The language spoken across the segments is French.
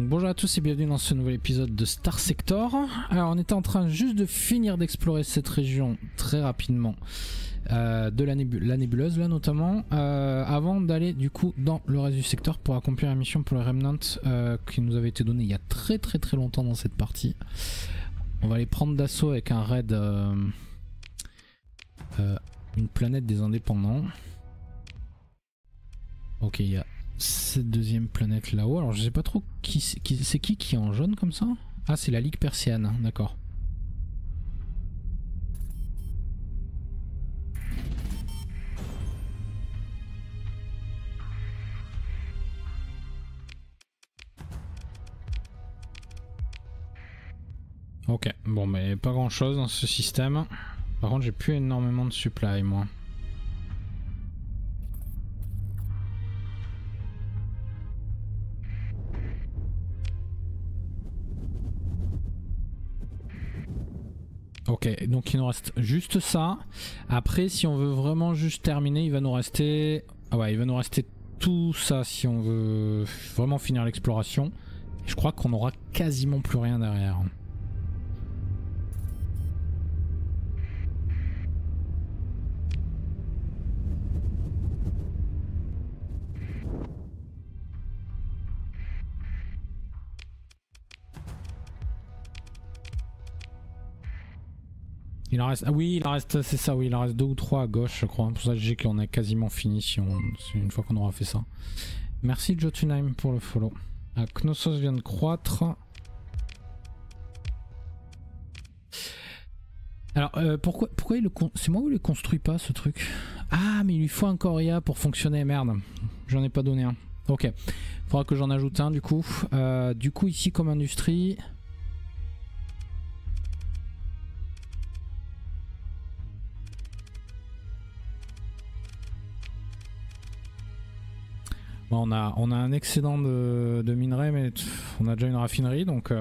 Donc bonjour à tous et bienvenue dans ce nouvel épisode de Star Sector. Alors on était en train juste de finir d'explorer cette région très rapidement de la nébuleuse là notamment avant d'aller du coup dans le reste du secteur pour accomplir la mission pour le Remnant qui nous avait été donnée il y a très longtemps dans cette partie. On va aller prendre d'assaut avec un raid une planète des indépendants. Ok, il y a cette deuxième planète là-haut. Alors je sais pas trop c'est qui est en jaune comme ça. Ah, c'est la Ligue Persienne, d'accord. Ok, bon mais pas grand chose dans ce système. Par contre j'ai plus énormément de supply moi. Ok, donc il nous reste juste ça. Après, si on veut vraiment juste terminer, il va nous rester... Ah ouais, il va nous rester tout ça si on veut vraiment finir l'exploration. Je crois qu'on aura quasiment plus rien derrière. Il en reste, ah oui, il en reste, c'est ça, oui, il en reste 2 ou 3 à gauche, je crois. Pour ça, je dis qu'on a quasiment fini si une fois qu'on aura fait ça. Merci Jotunheim pour le follow. Ah, Knossos vient de croître. Alors, pourquoi c'est moi où il le construit pas ce truc? Ah, mais il lui faut un Coria pour fonctionner, merde. J'en ai pas donné un. Ok, faudra que j'en ajoute un du coup. Du coup, ici, comme industrie. Bon, on a un excédent de minerais, mais on a déjà une raffinerie, donc...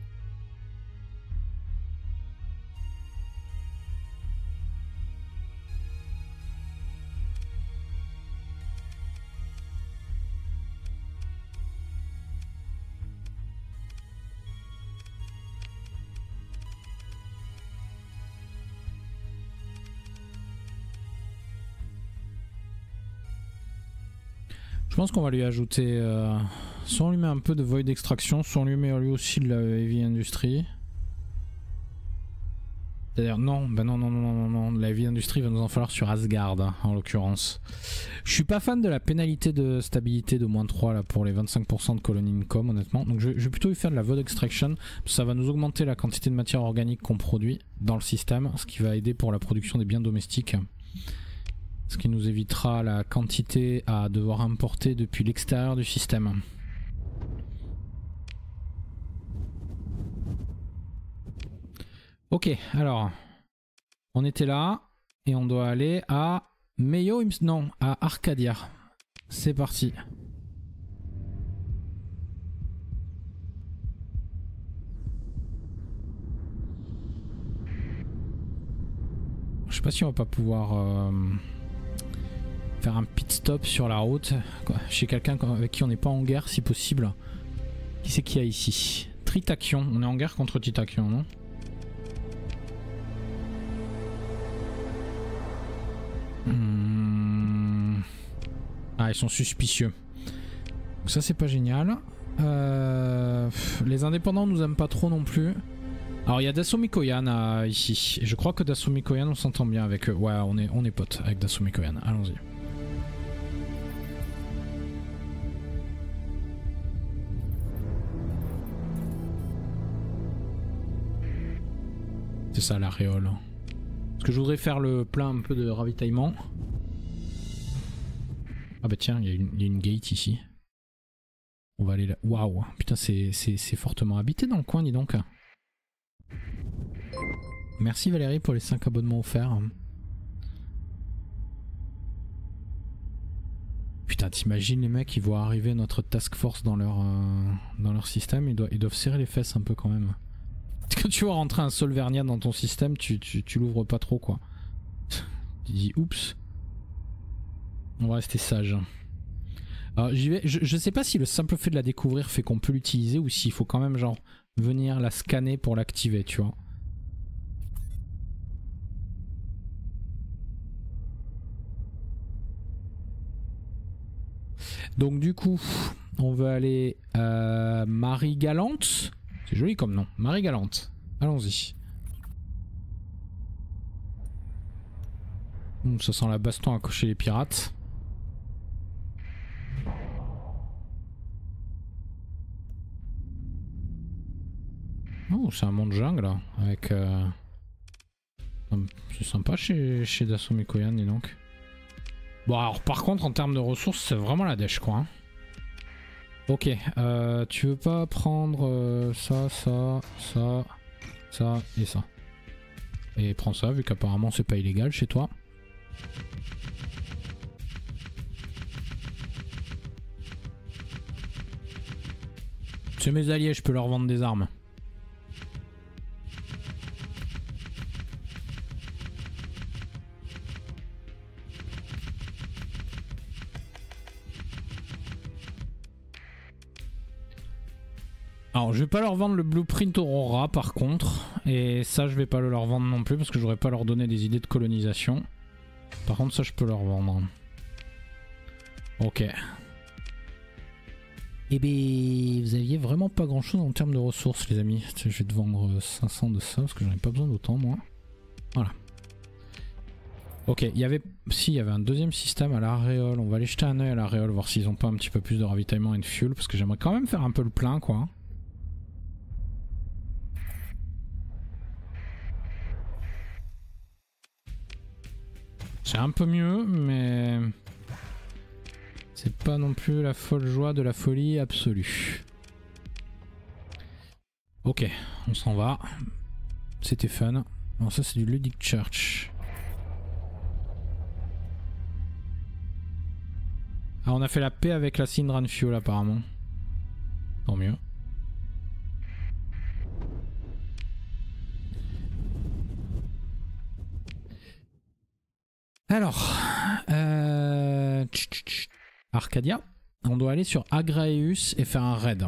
Je pense qu'on va lui ajouter... soit on lui met un peu de void d'extraction, soit on lui met lui aussi de la heavy industry. C'est-à-dire non, bah non, la heavy industry va nous en falloir sur Asgard hein, en l'occurrence. Je suis pas fan de la pénalité de stabilité de -3 là pour les 25% de colony income honnêtement. Donc je vais plutôt lui faire de la void extraction. Ça va nous augmenter la quantité de matière organique qu'on produit dans le système, ce qui va aider pour la production des biens domestiques. Ce qui nous évitera la quantité à devoir importer depuis l'extérieur du système. Ok, alors on était là et on doit aller à Meio, non, à Arcadia. C'est parti. Je sais pas si on va pas pouvoir faire un pit stop sur la route chez quelqu'un avec qui on n'est pas en guerre si possible. Qui c'est qu'il y a ici? Tritakion, on est en guerre contre Tritakion, non? Ah, ils sont suspicieux. Donc ça c'est pas génial. Les indépendants nous aiment pas trop non plus. Alors il y a Dassault Mikoyan ici. Et je crois que Dassault Mikoyan on s'entend bien avec eux. Ouais, on est potes avec Dassault Mikoyan. Allons-y. C'est ça l'aréole. Parce que je voudrais faire le plein un peu de ravitaillement. Ah bah tiens, il y a une gate ici. On va aller là. Waouh, putain c'est fortement habité dans le coin, dis donc. Merci Valérie pour les 5 abonnements offerts. Putain, t'imagines les mecs, ils voient arriver notre task force dans leur système, ils doivent serrer les fesses un peu quand même. Quand tu vois rentrer un Solvernia dans ton système, tu l'ouvres pas trop quoi. Tu dis oups. On va rester sage. Alors j'y vais. Je sais pas si le simple fait de la découvrir fait qu'on peut l'utiliser ou s'il faut quand même genre venir la scanner pour l'activer, tu vois. Donc du coup, on veut aller Marie Galante. C'est joli comme nom, Marie Galante. Allons-y. Ça sent la baston à cocher les pirates. Oh, c'est un monde jungle là, avec... C'est sympa chez Dassault Mikoyan, dis donc. Bon alors par contre en termes de ressources c'est vraiment la dèche quoi. Hein. Ok, tu veux pas prendre ça et ça. Et prends ça vu qu'apparemment c'est pas illégal chez toi. C'est mes alliés, je peux leur vendre des armes. Alors je vais pas leur vendre le blueprint Aurora par contre, et ça je vais pas le leur vendre non plus parce que je voudrais pas leur donner des idées de colonisation. Par contre ça je peux leur vendre. Ok. Eh ben vous aviez vraiment pas grand chose en termes de ressources les amis. Je vais te vendre 500 de ça parce que j'en ai pas besoin d'autant moi. Voilà. Ok, il y avait un deuxième système à l'aréole. On va aller jeter un oeil à l'aréole voir s'ils ont pas un petit peu plus de ravitaillement et de fuel parce que j'aimerais quand même faire un peu le plein quoi. C'est un peu mieux, mais c'est pas non plus la folle joie de la folie absolue. Ok, on s'en va. C'était fun. Bon, ça c'est du Ludic Church. Ah, on a fait la paix avec la Sindran Fuel apparemment. Tant mieux. Alors, Arcadia, on doit aller sur Agraeus et faire un raid.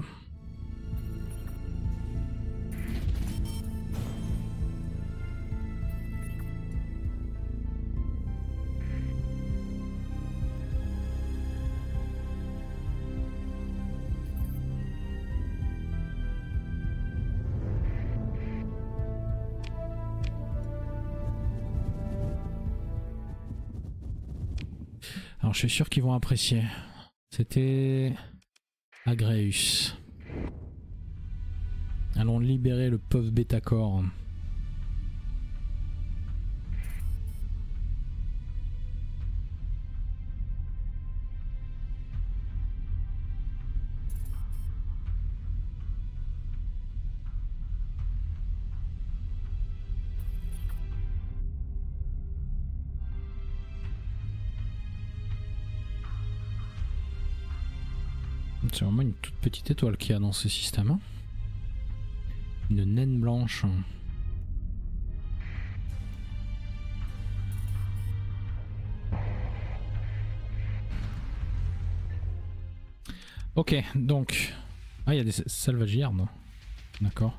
Alors je suis sûr qu'ils vont apprécier. C'était Agraeus. Allons libérer le pauvre Bétacor. C'est vraiment une toute petite étoile qu'il y a dans ce système. Hein. Une naine blanche. Ok, donc... Ah, il y a des salvagiards. D'accord.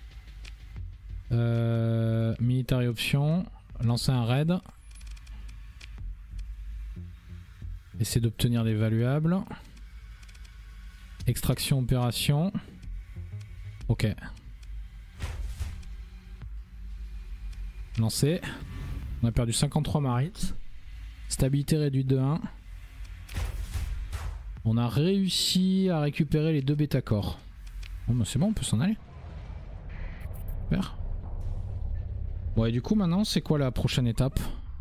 Military option. Lancer un raid. Essayer d'obtenir des valuables. Extraction opération. Ok. Lancé. On a perdu 53 marites. Stabilité réduite de 1. On a réussi à récupérer les 2 bêta-corps. Bon bah c'est bon, on peut s'en aller. Super. Bon et du coup maintenant c'est quoi la prochaine étape?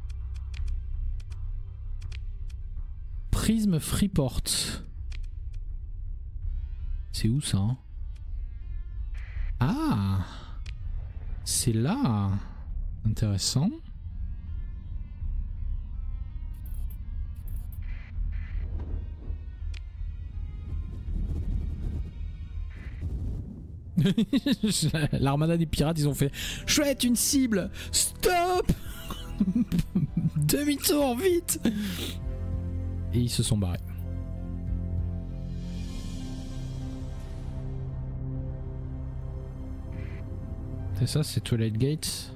Prisme Freeport. C'est où ça hein? Ah, c'est là. Intéressant. L'armada des pirates, ils ont fait chouette, une cible. Stop. Demi-tour, vite. Et ils se sont barrés. C'est ça, c'est Twilight Gate.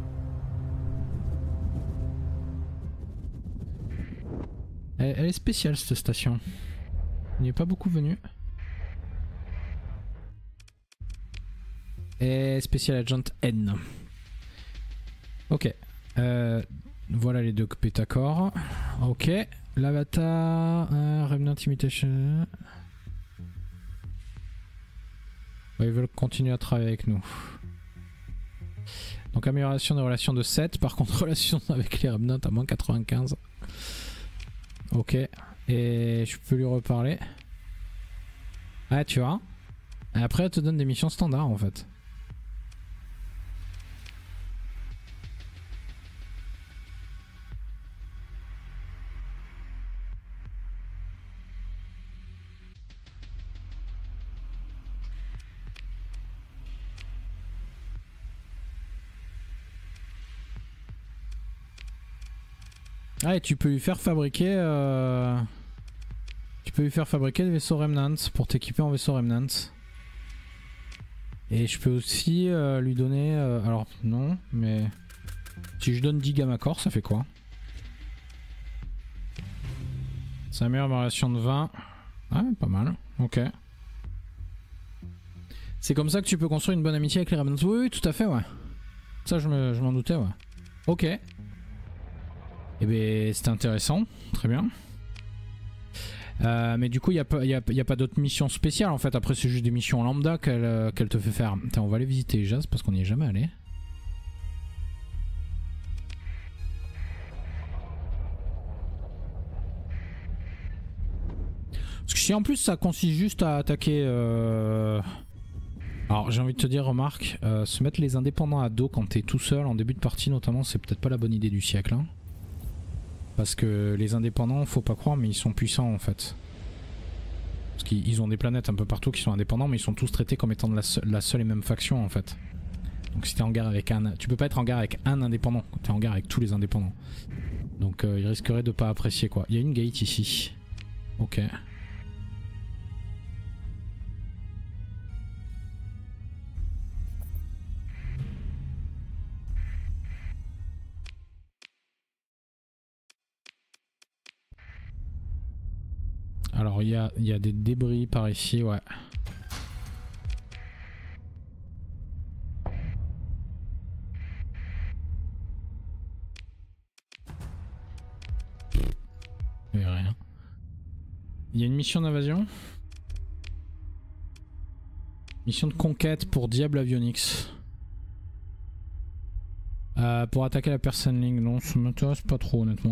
Elle est spéciale cette station. Il n'y est pas beaucoup venu. Et Special Agent N. Ok. Voilà les deux pétacores. Ok. L'avatar. Remnant Imitation. Ouais, ils veulent continuer à travailler avec nous. Donc amélioration des relations de 7. Par contre, relation avec les Remnants à moins 95. Ok. Et je peux lui reparler. Ah, tu vois. Et après, elle te donne des missions standards en fait. Ah, et tu peux lui faire fabriquer tu peux lui faire fabriquer des vaisseaux Remnants pour t'équiper en vaisseau Remnants. Et je peux aussi lui donner alors non, mais si je donne 10 gamma core, ça fait quoi? Ça améliore ma relation de 20. Ah, pas mal. Ok. C'est comme ça que tu peux construire une bonne amitié avec les Remnants. Oui, oui, tout à fait, ouais. Ça, je m'en doutais, ouais. Ok. Eh bien, c'était intéressant. Très bien. Mais du coup, il n'y a pas d'autres missions spéciales en fait. Après, c'est juste des missions lambda qu'elle te fait faire. Attends, on va aller visiter Jazz parce qu'on n'y est jamais allé. Parce que si en plus ça consiste juste à attaquer. Alors, j'ai envie de te dire, remarque, se mettre les indépendants à dos quand t'es tout seul en début de partie, notamment, c'est peut-être pas la bonne idée du siècle. Hein. Parce que les indépendants, faut pas croire, mais ils sont puissants en fait. Parce qu'ils ont des planètes un peu partout qui sont indépendants, mais ils sont tous traités comme étant de la seule et même faction en fait. Donc si t'es en guerre avec un... Tu peux pas être en guerre avec un indépendant, t'es en guerre avec tous les indépendants. Donc ils risqueraient de pas apprécier quoi. Il y a une gate ici. Ok. Alors il y a des débris par ici, ouais. Il y a rien. Il y a une mission d'invasion. Mission de conquête pour Diable Avionics. Pour attaquer la Persian Link, non, ça m'intéresse pas trop honnêtement.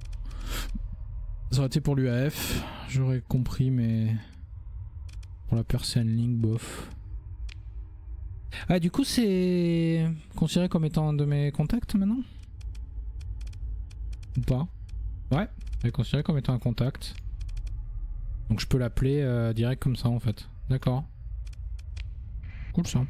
Ça aurait été pour l'UAF, j'aurais compris, mais pour la Persian Link, bof. Ah, du coup, c'est considéré comme étant un de mes contacts maintenant? Ou pas? Ouais, c'est considéré comme étant un contact. Donc je peux l'appeler direct comme ça en fait. D'accord. Cool ça.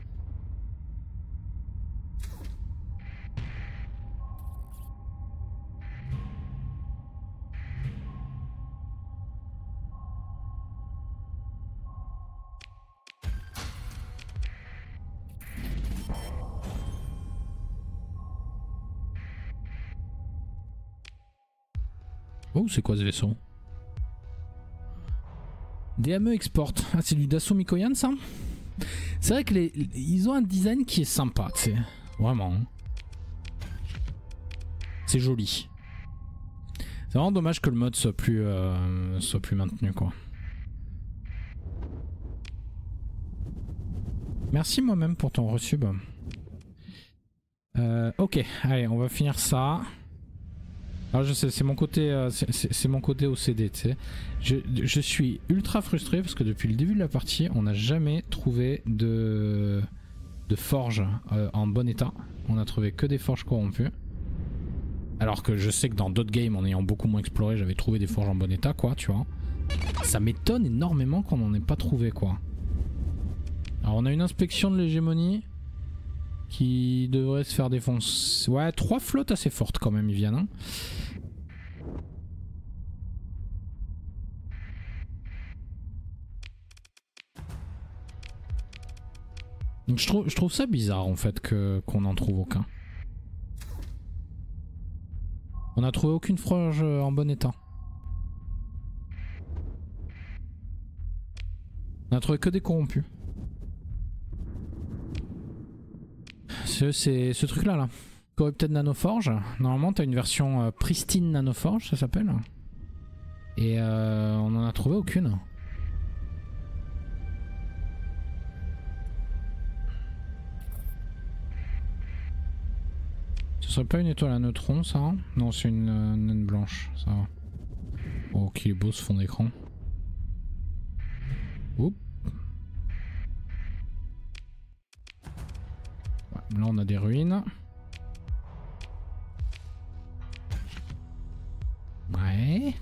Oh, c'est quoi ce vaisseau? DME Export. Ah, c'est du Dassault Mikoyan ça? C'est vrai que ils ont un design qui est sympa, tu sais. Vraiment. C'est joli. C'est vraiment dommage que le mode soit plus maintenu quoi. Merci moi-même pour ton resub. Ok, allez, on va finir ça. Alors je sais, c'est mon côté, c'est mon côté OCD, tu sais. Je suis ultra frustré parce que depuis le début de la partie, on n'a jamais trouvé de forge en bon état. On a trouvé que des forges corrompues. Alors que je sais que dans d'autres games, en ayant beaucoup moins exploré, j'avais trouvé des forges en bon état, quoi, tu vois. Ça m'étonne énormément qu'on n'en ait pas trouvé, quoi. Alors on a une inspection de l'hégémonie qui devrait se faire défoncer. Ouais, 3 flottes assez fortes quand même, ils viennent. Hein. Donc je trouve ça bizarre en fait qu'on n'en trouve aucun. On n'a trouvé aucune forge en bon état. On a trouvé que des corrompus. C'est ce truc là. Corrupted Nanoforge. Normalement t'as une version pristine Nanoforge, ça s'appelle. Et on en a trouvé aucune. Ce serait pas une étoile à neutrons ça hein? Non c'est une naine blanche, ça va. Oh qu'il est beau ce fond d'écran. Oups. Ouais, là on a des ruines. Ouais.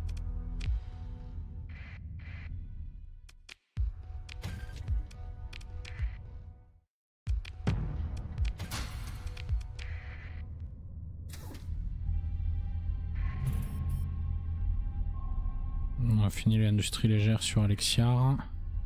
On a fini l'industrie légère sur Alexiar.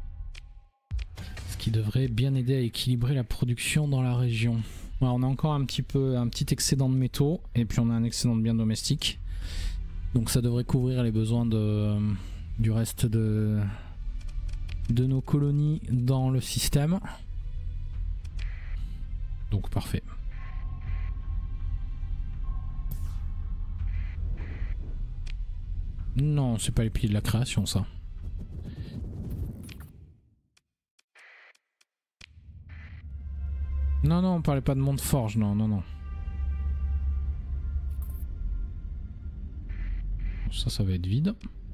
Ce qui devrait bien aider à équilibrer la production dans la région. Ouais, on a encore un petit excédent de métaux et puis on a un excédent de biens domestiques. Donc ça devrait couvrir les besoins du reste de nos colonies dans le système. Donc parfait. Non, c'est pas les piliers de la création ça. Non, non, on parlait pas de monde forge, non, non, non. Ça va être vide.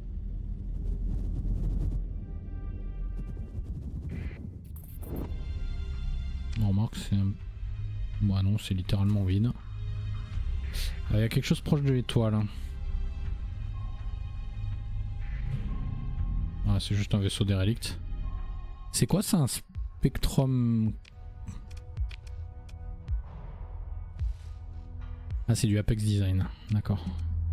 On remarque c'est un... Bah non, c'est littéralement vide. Il y a quelque chose proche de l'étoile. Ah, c'est juste un vaisseau dérelict. C'est quoi ça, un spectrum? Ah, c'est du Apex Design, d'accord.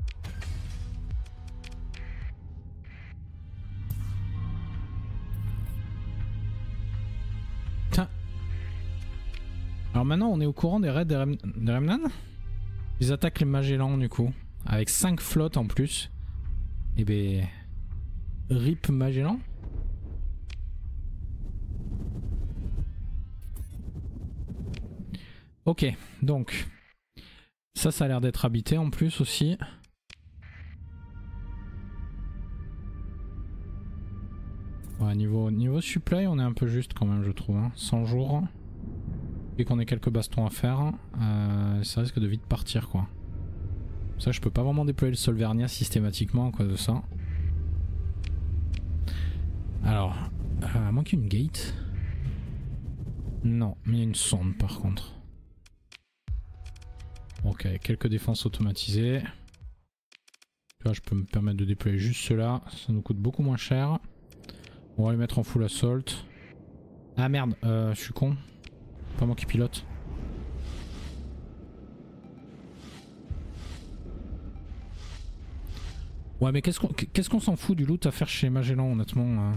Tiens. Alors maintenant on est au courant des raids des Remnants. Ils attaquent les Magellans du coup, avec 5 flottes en plus. Et ben... RIP Magellan. Ok, donc... Ça a l'air d'être habité en plus aussi. Ouais, niveau supply, on est un peu juste quand même, je trouve. Hein. 100 jours. Et qu'on ait quelques bastons à faire, ça risque de vite partir quoi. Ça, je peux pas vraiment déployer le Solvernia systématiquement à cause de ça. Alors, à moins qu'il y ait une gate. Non, mais il y a une sonde par contre. Ok, quelques défenses automatisées. Tu vois, je peux me permettre de déployer juste cela. Ça nous coûte beaucoup moins cher. On va les mettre en full assault. Ah merde, je suis con. Pas moi qui pilote. Ouais, mais qu'est-ce qu'on s'en fout du loot à faire chez Magellan, honnêtement.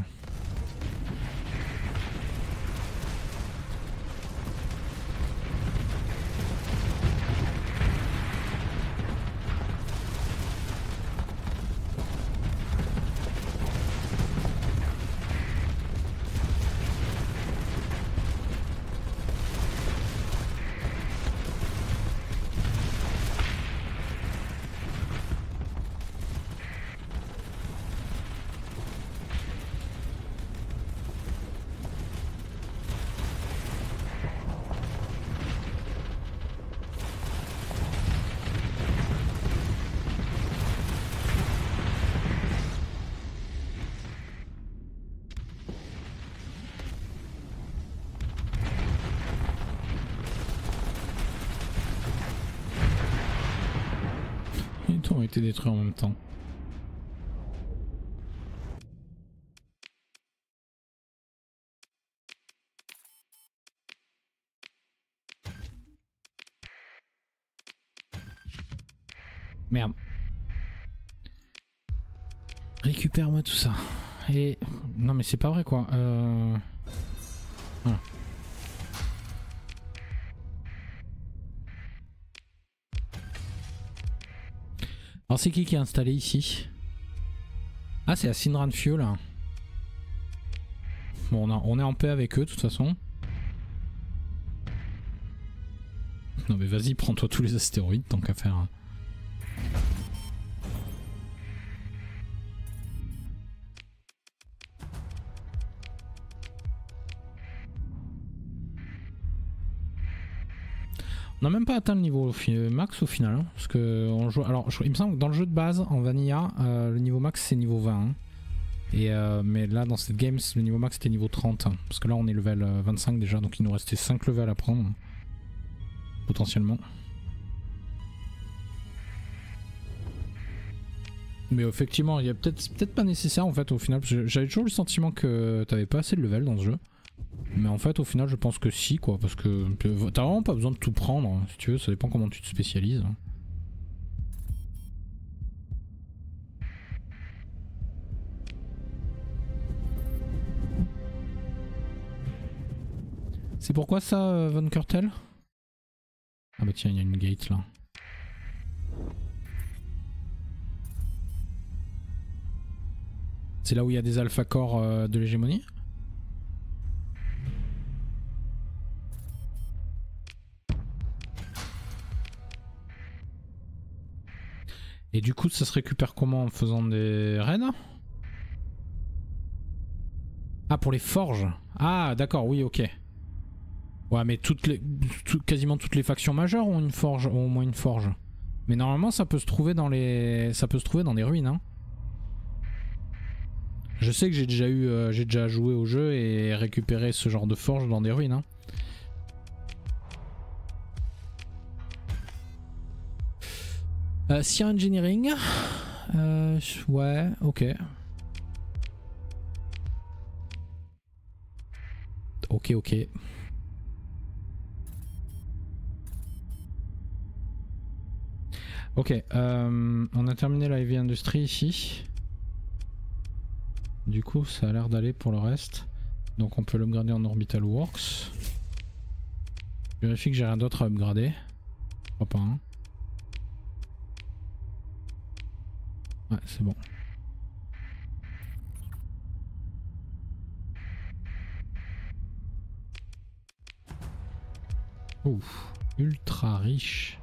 Ont été détruits en même temps. Merde. Récupère-moi tout ça. Et... Non mais c'est pas vrai quoi. Voilà. Alors c'est qui est installé ici? Ah c'est la Synran Fuel. Bon on est en paix avec eux de toute façon. Non mais vas-y prends-toi tous les astéroïdes tant qu'à faire. On n'a même pas atteint le niveau max au final, hein, parce que on joue. Alors, il me semble que dans le jeu de base, en vanilla, le niveau max c'est niveau 20. Hein. Et mais là, dans cette game, le niveau max c'était niveau 30. Hein, parce que là, on est level 25 déjà, donc il nous restait 5 levels à prendre. Potentiellement. Mais effectivement, il y a peut-être pas nécessaire en fait au final, parce que j'avais toujours le sentiment que t'avais pas assez de level dans ce jeu. Mais en fait au final je pense que si quoi, parce que t'as vraiment pas besoin de tout prendre, hein, si tu veux, ça dépend comment tu te spécialises. C'est pourquoi ça Von Kurtel? Ah bah tiens il y a une gate là. C'est là où il y a des alpha core de l'hégémonie? Et du coup ça se récupère comment, en faisant des raids? Ah pour les forges. Ah d'accord, oui ok. Ouais mais quasiment toutes les factions majeures ont une forge, ont au moins une forge. Mais normalement ça peut se trouver dans les. Ça peut se trouver dans des ruines hein. Je sais que j'ai déjà joué au jeu et récupéré ce genre de forge dans des ruines hein. Sea Engineering. Ouais, ok. Ok. Ok, on a terminé la Heavy Industry ici. Du coup, ça a l'air d'aller pour le reste. Donc on peut l'upgrader en Orbital Works. Je vérifie que j'ai rien d'autre à upgrader. Je crois pas, hein. Ouais, c'est bon. Ouf, ultra riche.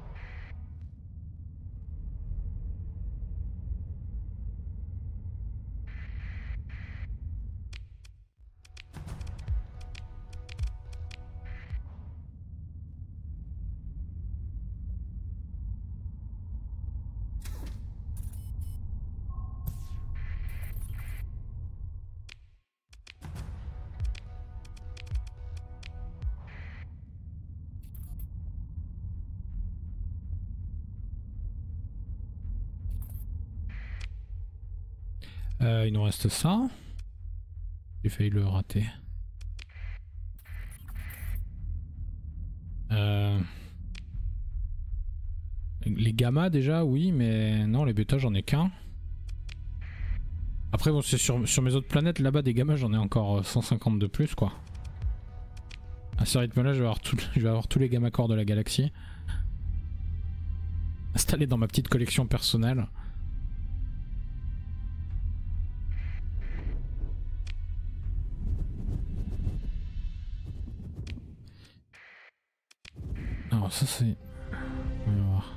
Il nous reste ça. J'ai failli le rater. Les gamma déjà oui, mais non les bêta j'en ai qu'un. Après bon c'est sur mes autres planètes là-bas des gamma j'en ai encore 150 de plus quoi. À ce rythme là je vais avoir tous les gamma corps de la galaxie installés dans ma petite collection personnelle. Alors ça c'est... On va voir.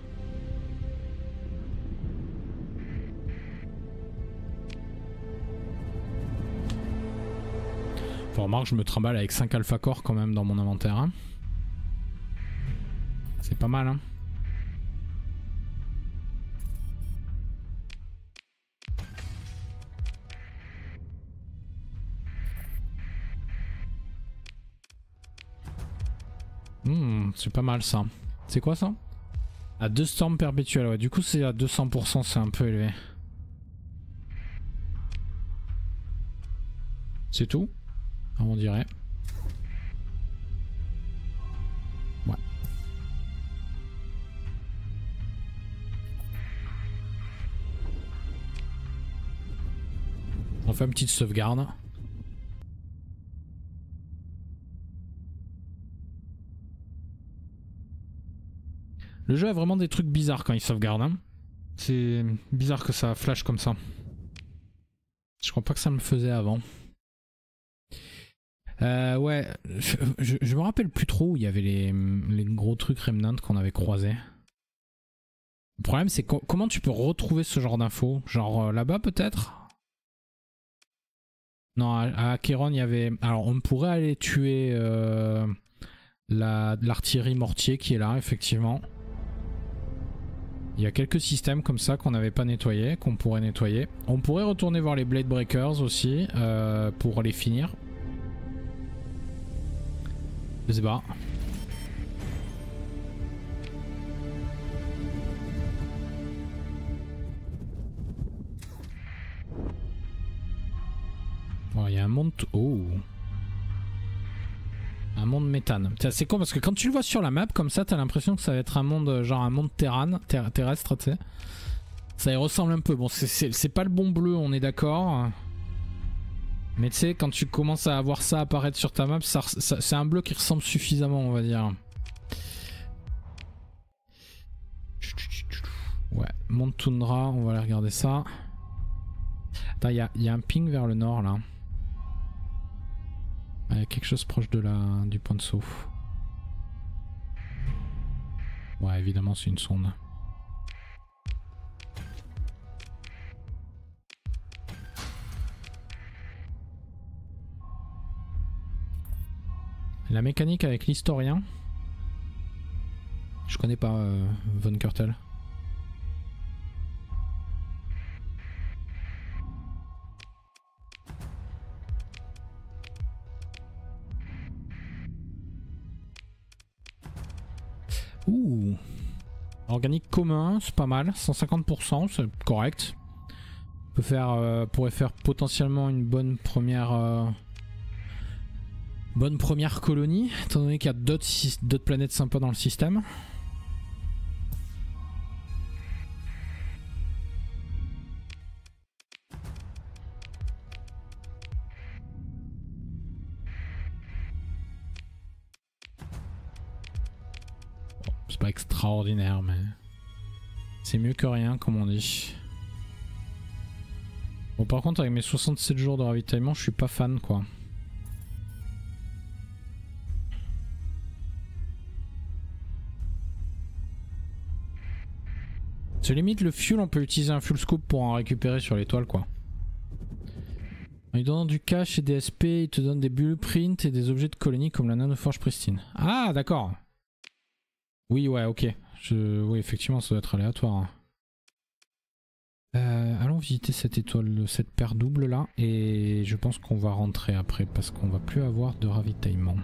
Faut remarquer, je me trimballe avec 5 alpha core quand même dans mon inventaire. Hein. C'est pas mal hein. C'est pas mal ça. C'est quoi ça? À 2 storms perpétuels, ouais. Du coup c'est à 200%, c'est un peu élevé. C'est tout? Ah, on dirait. Ouais. On fait une petite sauvegarde. Le jeu a vraiment des trucs bizarres quand il sauvegarde. Hein. C'est bizarre que ça flash comme ça. Je crois pas que ça me le faisait avant. Ouais, je me rappelle plus trop où il y avait les gros trucs Remnant qu'on avait croisés. Le problème c'est comment tu peux retrouver ce genre d'infos? Genre là-bas peut-être? Non, à Acheron il y avait... Alors on pourrait aller tuer l'artillerie mortier qui est là effectivement. Il y a quelques systèmes comme ça qu'on n'avait pas nettoyés, qu'on pourrait nettoyer. On pourrait retourner voir les Blade Breakers aussi pour les finir. Je sais pas. Bon, il y a un monde... Oh. Un monde méthane. C'est con parce que quand tu le vois sur la map comme ça, t'as l'impression que ça va être un monde, genre un monde terrestre, tu sais. Ça y ressemble un peu. Bon, c'est pas le bon bleu, on est d'accord. Mais tu sais, quand tu commences à voir ça apparaître sur ta map, c'est un bleu qui ressemble suffisamment, on va dire. Ouais, monde toundra, on va aller regarder ça. Attends, il y a un ping vers le nord là. Il y a quelque chose proche de du point de saut. Ouais, évidemment, c'est une sonde. La mécanique avec l'historien. Je connais pas Von Kurtel. Ouh. Organique commun, c'est pas mal. 150%, c'est correct. Pourrait faire potentiellement une bonne première colonie, étant donné qu'il y a d'autres planètes sympas dans le système. C'est pas extraordinaire, mais c'est mieux que rien, comme on dit. Bon, par contre, avec mes 67 jours de ravitaillement, je suis pas fan, quoi. C'est limite le fuel, on peut utiliser un fuel scoop pour en récupérer sur l'étoile, quoi. En lui donnant du cash et des SP, il te donne des blueprints et des objets de colonie comme la nanoforge pristine. Ah, d'accord. Oui, ouais, ok. Oui, effectivement, ça doit être aléatoire. Allons visiter cette étoile, cette paire double là, et je pense qu'on va rentrer après parce qu'on va plus avoir de ravitaillement.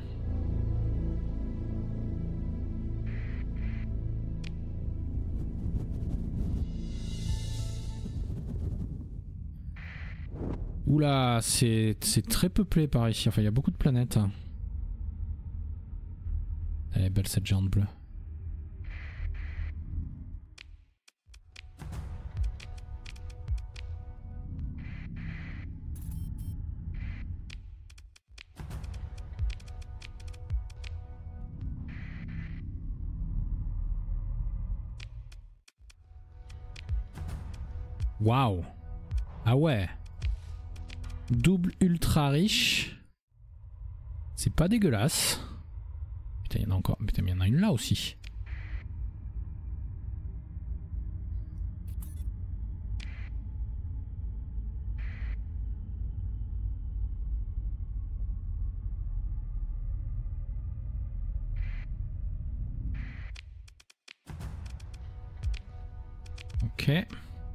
Oula, c'est très peuplé par ici, enfin il y a beaucoup de planètes. Elle est belle cette géante bleue. Waouh. Ah ouais. Double ultra riche. C'est pas dégueulasse. Putain, il y en a encore. Putain, mais il y en a une là aussi. Ok.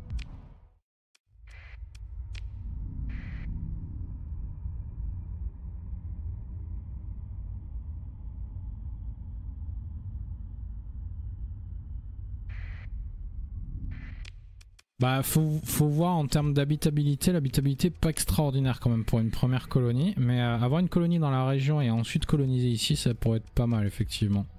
Bah faut voir en termes d'habitabilité, l'habitabilité pas extraordinaire quand même pour une première colonie, mais avoir une colonie dans la région et ensuite coloniser ici ça pourrait être pas mal effectivement.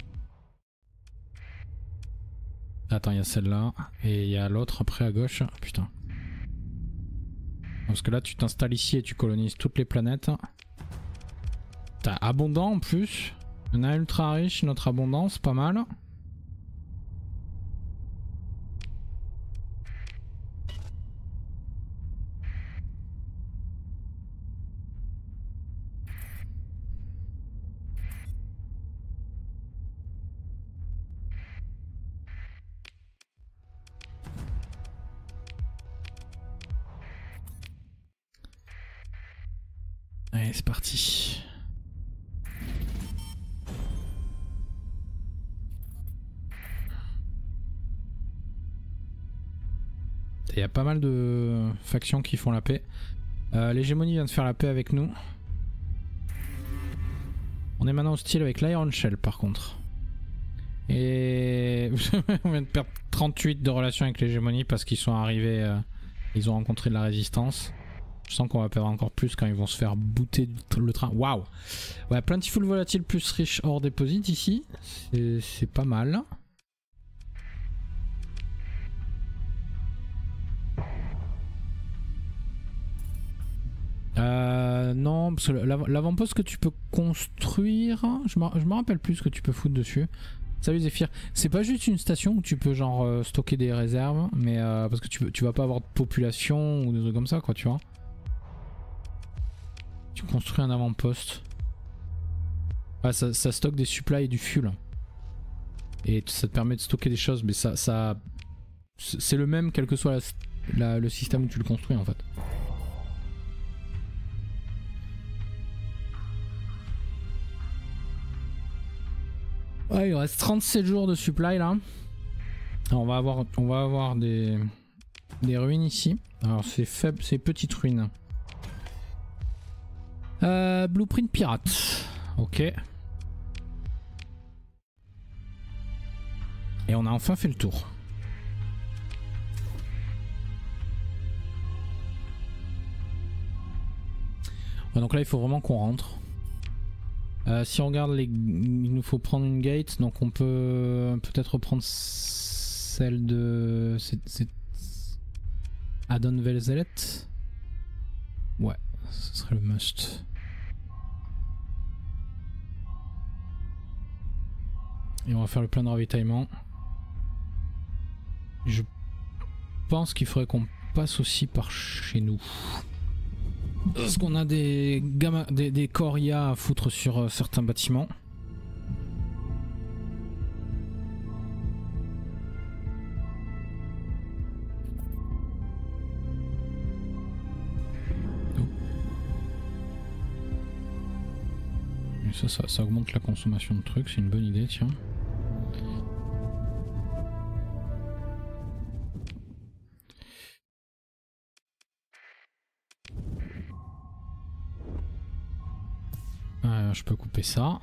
Attends, il y a celle-là et il y a l'autre après à gauche, putain. Parce que là tu t'installes ici et tu colonises toutes les planètes. T'as abondant en plus, on a ultra riche, notre abondance, pas mal. Allez, c'est parti. Il y a pas mal de factions qui font la paix. L'hégémonie vient de faire la paix avec nous. On est maintenant hostile avec l'Iron Shell par contre. Et on vient de perdre 38 de relations avec l'hégémonie parce qu'ils sont arrivés, ils ont rencontré de la résistance. Je sens qu'on va perdre encore plus quand ils vont se faire booter le train. Waouh! Ouais, Plentiful Volatile plus Rich Ore Deposit ici. C'est pas mal. Non, parce que l'avant-poste que tu peux construire, je me rappelle plus ce que tu peux foutre dessus. Salut Zephyr, c'est pas juste une station où tu peux genre stocker des réserves, mais parce que tu vas pas avoir de population ou des trucs comme ça quoi, tu vois. Tu construis un avant-poste. Ouais, ça stocke des supplies et du fuel. Et ça te permet de stocker des choses, mais ça c'est le même quel que soit le système où tu le construis en fait. Ouais, il reste 37 jours de supply là. Alors, on va avoir des ruines ici. Alors c'est faible, c'est petites ruines. Blueprint pirate. Ok. Et on a enfin fait le tour. Ouais, donc là il faut vraiment qu'on rentre. Si on regarde il nous faut prendre une gate, donc on peut peut-être reprendre celle de Adon Velzelet. Ouais, ce serait le must. Et on va faire le plein de ravitaillement. Je pense qu'il faudrait qu'on passe aussi par chez nous. Parce qu'on a des corps IA à foutre sur certains bâtiments. Et ça augmente la consommation de trucs, c'est une bonne idée, tiens. Je peux couper ça.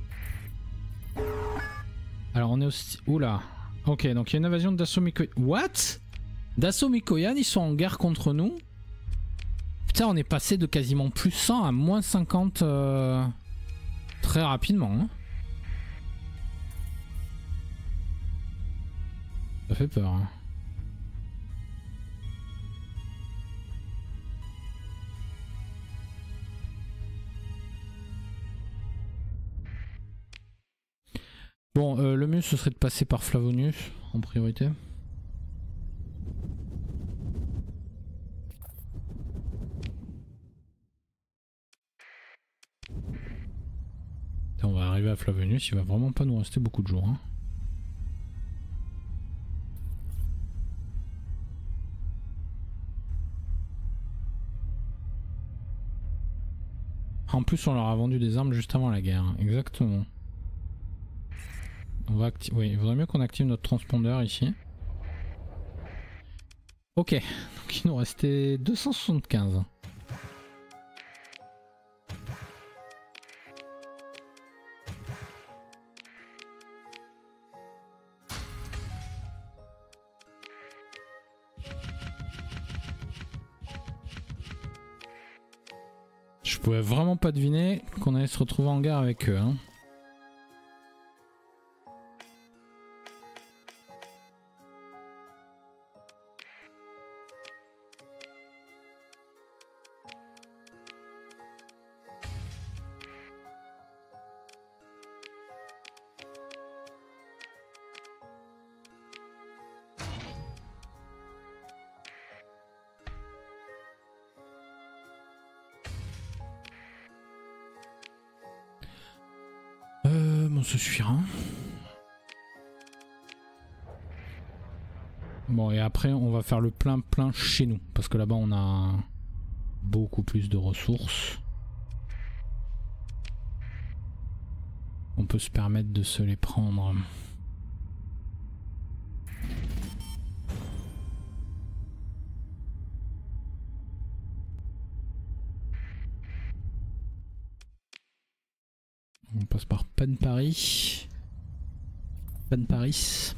Alors on est aussi... Oula. Ok, donc il y a une invasion d'Assaut Mikoyan. What? D'Assaut Mikoyan, ils sont en guerre contre nous. Putain, on est passé de quasiment plus 100 à moins 50 très rapidement. Hein. Ça fait peur. Hein. Bon, le mieux ce serait de passer par Flavonius en priorité. On va arriver à Flavonius, il va vraiment pas nous rester beaucoup de jours. Hein. En plus on leur a vendu des armes juste avant la guerre, hein. Exactement. On va oui, il vaudrait mieux qu'on active notre transpondeur ici. Ok, donc il nous restait 275. Je pouvais vraiment pas deviner qu'on allait se retrouver en guerre avec eux. Hein. Bon, ça suffira. Bon, et après, on va faire le plein chez nous. Parce que là-bas, on a beaucoup plus de ressources. peut se permettre de se les prendre. On passe par Pen Paris. Pen Paris.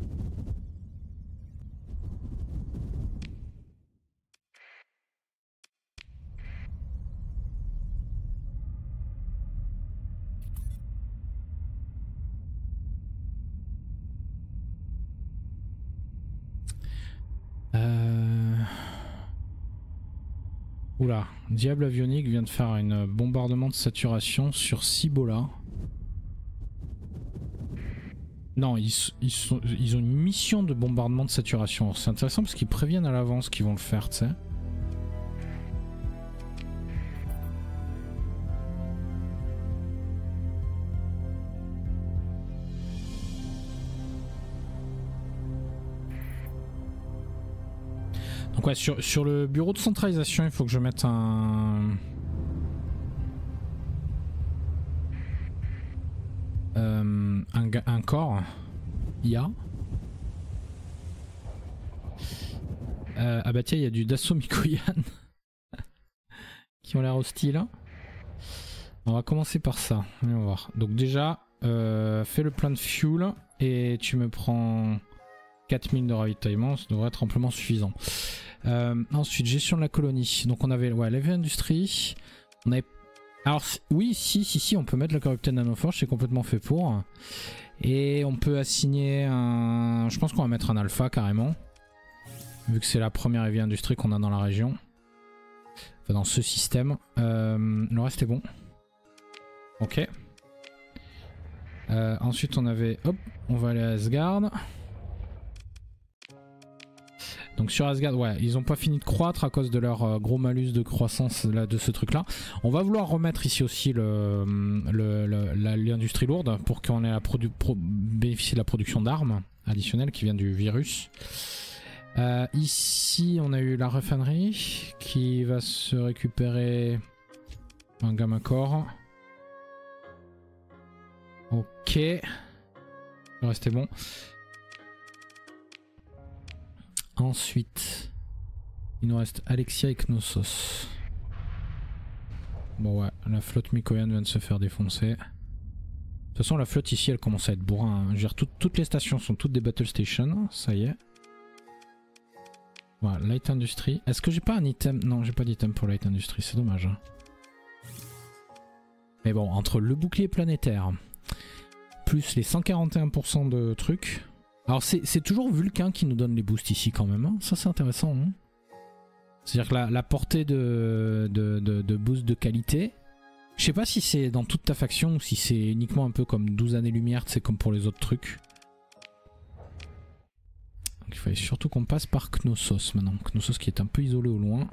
Oula, Diable Avionique vient de faire un bombardement de saturation sur Cibola. Non, ils ont une mission de bombardement de saturation. C'est intéressant parce qu'ils préviennent à l'avance qu'ils vont le faire, tu sais. Donc ouais, sur le bureau de centralisation, il faut que je mette un corps IA. Ah bah tiens, il y a du Dassault Mikoyan qui ont l'air hostiles. On va commencer par ça, on va voir. Donc déjà, fais le plein de fuel et tu me prends 4000 de ravitaillement, ça devrait être amplement suffisant. Ensuite, gestion de la colonie. Donc on avait l'heavy industry. On avait... Alors oui, si, on peut mettre la corrupted nanoforge, c'est complètement fait pour. Et on peut assigner un... Je pense qu'on va mettre un alpha carrément. Vu que c'est la première heavy industry qu'on a dans la région. Enfin, dans ce système. Le reste est bon. Ok. Ensuite on avait... Hop, on va aller à Asgard. Donc sur Asgard, ouais, ils ont pas fini de croître à cause de leur gros malus de croissance là, de ce truc là. On va vouloir remettre ici aussi l'industrie lourde pour qu'on ait bénéficier de la production d'armes additionnelles qui vient du virus. Ici on a eu la raffinerie qui va se récupérer un gamma core. Ok. Le reste est bon. Ensuite, il nous reste Alexia et Knossos. Bon ouais, la flotte Mikoyan vient de se faire défoncer. De toute façon la flotte ici elle commence à être bourrin. Hein. Toutes les stations sont toutes des battle stations, ça y est. Voilà, Light Industry. Est-ce que j'ai pas un item? Non, j'ai pas d'item pour Light Industry, c'est dommage. Hein. Mais bon, entre le bouclier planétaire, plus les 141% de trucs... Alors c'est toujours Vulcain qui nous donne les boosts ici quand même, hein. Ça c'est intéressant. Hein. C'est-à-dire que la portée de boost de qualité, je sais pas si c'est dans toute ta faction ou si c'est uniquement un peu comme 12 années-lumière, c'est comme pour les autres trucs. Donc il fallait surtout qu'on passe par Knossos maintenant. Knossos qui est un peu isolé au loin.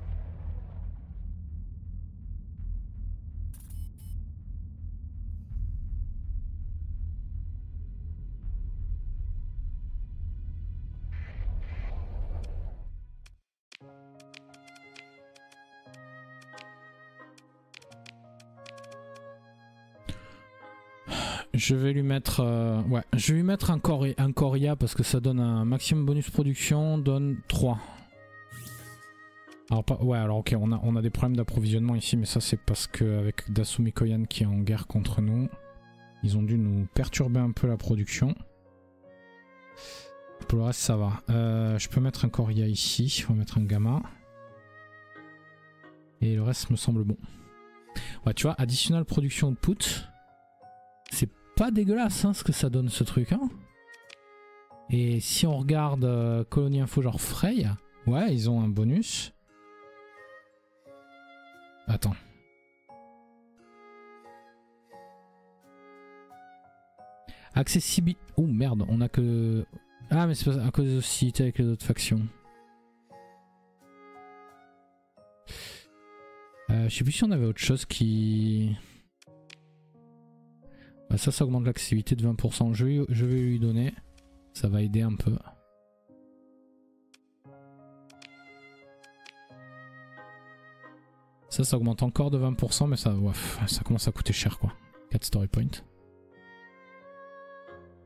Je vais lui mettre je vais lui mettre un Coria parce que ça donne un maximum bonus production, donne 3. Alors alors ok, on a des problèmes d'approvisionnement ici, mais ça c'est parce que avec Dassault Mikoyan qui est en guerre contre nous, ils ont dû nous perturber un peu la production. Pour le reste ça va. Je peux mettre un Coria ici, on va mettre un Gamma. Et le reste me semble bon. Ouais, tu vois, additional production output, c'est pas dégueulasse hein, ce que ça donne ce truc. Hein. Et si on regarde Colonie Info genre Frey, ouais, ils ont un bonus. Attends. Accessibilité. Oh merde, on a que... Ah mais c'est pas à cause des hostilités avec les autres factions. Je sais plus si on avait autre chose qui... Bah ça augmente l'accessibilité de 20%. Je vais lui donner. Ça va aider un peu. Ça augmente encore de 20%, mais ça commence à coûter cher quoi. 4 story points.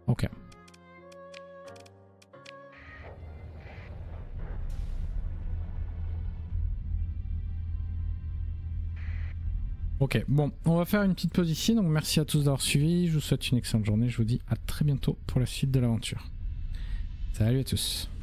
Ok. Ok, bon, on va faire une petite pause ici, donc merci à tous d'avoir suivi, je vous souhaite une excellente journée, je vous dis à très bientôt pour la suite de l'aventure. Salut à tous.